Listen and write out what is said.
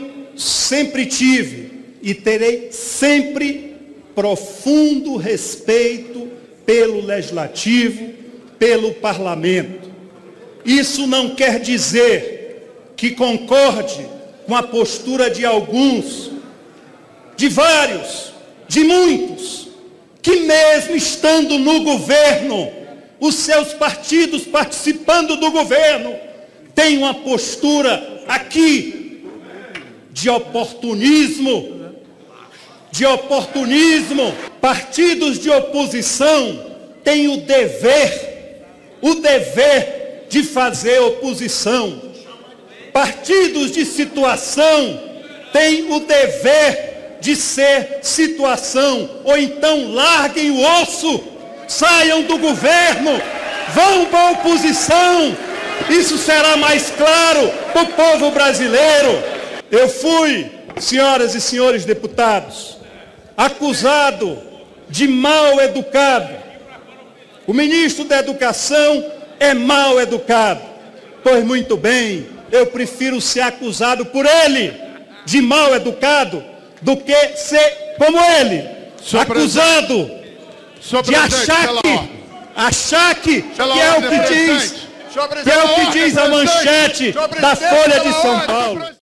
sempre tive e terei sempre profundo respeito pelo Legislativo, pelo Parlamento. Isso não quer dizer que concorde com a postura de alguns, de vários, de muitos, que mesmo estando no governo, os seus partidos participando do governo, têm uma postura aqui de oportunismo. Partidos de oposição têm o dever de fazer oposição. Partidos de situação têm o dever de ser situação, ou então larguem o osso, saiam do governo, vão para a oposição. Isso será mais claro para o povo brasileiro. Eu fui, senhoras e senhores deputados, acusado de mal educado. O ministro da Educação é mal educado. Pois muito bem, eu prefiro ser acusado por ele de mal educado do que ser como ele, acusado de achar que é o que diz a manchete da Folha de São Paulo.